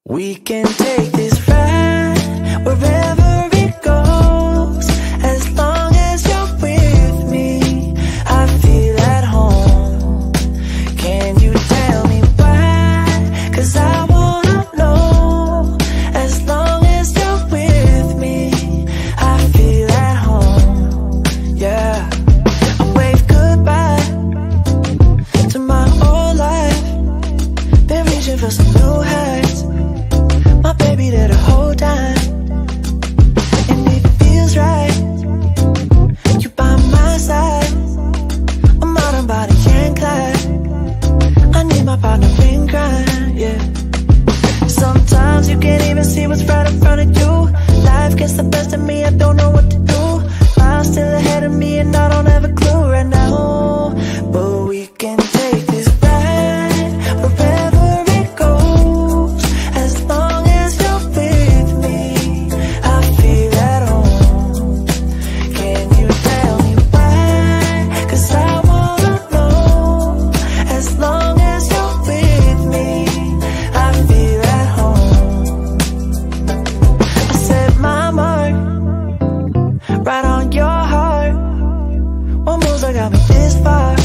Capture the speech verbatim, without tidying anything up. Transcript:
We can take this ride wherever it goes, as long as you're with me. I feel at home. Can you tell me why? 'Cause I wanna know. As long as you're with me, I feel at home. Yeah. I wave goodbye to my old life. Been reaching for some new heights. My baby there the whole time, and it feels right. You by my side. I'm out on body and Clyde. I need my partner in crime, yeah. Sometimes you can't even see what's right in front of you. Life gets the best of me, I don't know what to do. Miles still ahead of me and I don't have a clue right now. But we can take this ride wherever it goes, as long as you're with me. I feel at home. Can you tell me why? 'Cause I wanna know. As long as you're with me, I feel at home. I set my mark right on your heart. One move's that got me this far.